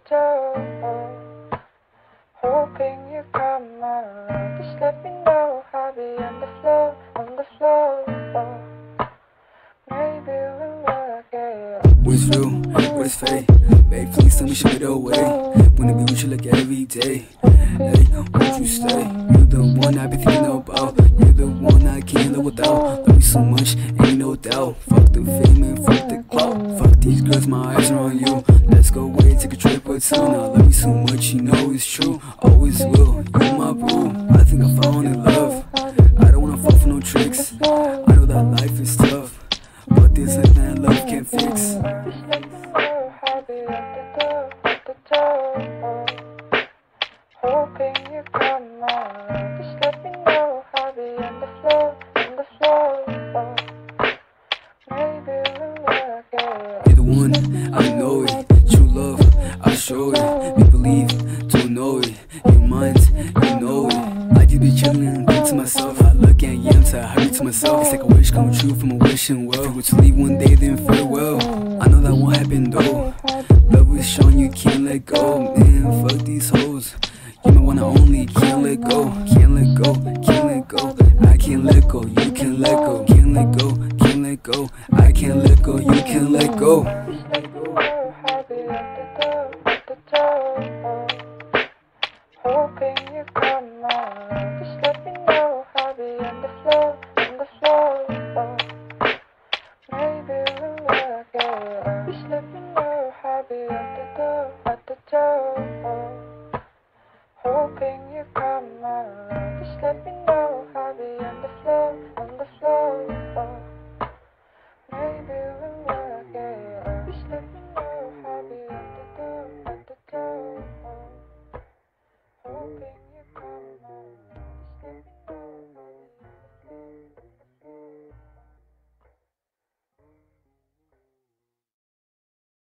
door. Hoping you come around. Just let me know. I'll be on the floor, on the floor. Maybe we'll work it out. What is real? What is fake? Babe, please tell me, show me the way. Wanna be with you like every day. Hey, won't you stay? You're the one I've been thinking about. You're the one I can't live without. Love you so much, ain't no doubt. Fuck the fame and fuck the clout. Fuck these girls, my eyes are on you. Let's go away, take a trip or two. Now love you so much, you know it's true. Always will, you're my boo. I think I found in love. I don't wanna fall for no tricks. I know that life is tough, but this life that love can't fix. Just let me know. I'll be at the door. Hoping you come around. Just let me know. I'll be on the floor, on the floor. Maybe we'll work it out. You're the one, I know it. True love, I show it. Make believe, don't know it. You're mine, you know it. I just be chillin' and think to myself. I look at you, I'm tired, hurry to myself. It's like a wish come true from a wishing well. If you were to leave one day, then farewell. I know that won't happen though. Love is showing you can't let go. Man, fuck these hoes. You're my one and only, can't let go. Can't let go, can't let go. I can't let go, you can let go. Can't let go, can't let go. I can't let go, you can let go. Just let me know. I'll be at the door. Hoping you come around. Just let me know. I'll be on the floor, on the floor. Maybe we'll work it out. Just let me know. I'll be at the door. Hoping you come around. Just let me know.